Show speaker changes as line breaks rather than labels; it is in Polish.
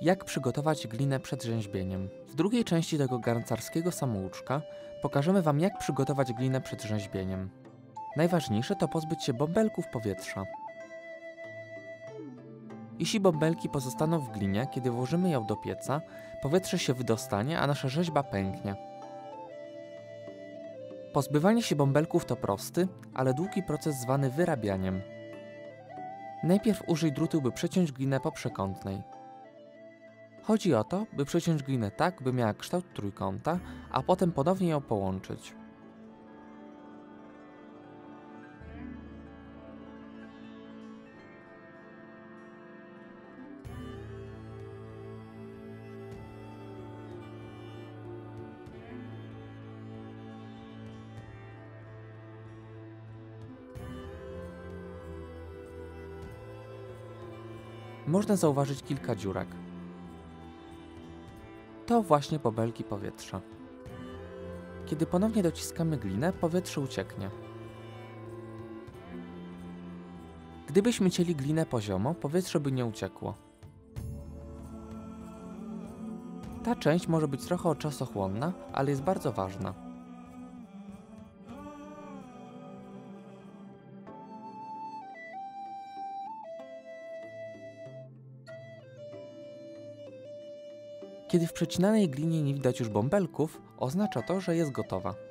Jak przygotować glinę przed rzeźbieniem? W drugiej części tego garncarskiego samouczka pokażemy Wam, jak przygotować glinę przed rzeźbieniem. Najważniejsze to pozbyć się bąbelków powietrza. Jeśli bąbelki pozostaną w glinie, kiedy włożymy ją do pieca, powietrze się wydostanie, a nasza rzeźba pęknie. Pozbywanie się bąbelków to prosty, ale długi proces zwany wyrabianiem. Najpierw użyj drutu, by przeciąć glinę po przekątnej. Chodzi o to, by przeciąć glinę tak, by miała kształt trójkąta, a potem ponownie ją połączyć. Można zauważyć kilka dziurek. To właśnie bąbelki powietrza. Kiedy ponownie dociskamy glinę, powietrze ucieknie. Gdybyśmy cięli glinę poziomo, powietrze by nie uciekło. Ta część może być trochę czasochłonna, ale jest bardzo ważna. Kiedy w przecinanej glinie nie widać już bąbelków, oznacza to, że jest gotowa.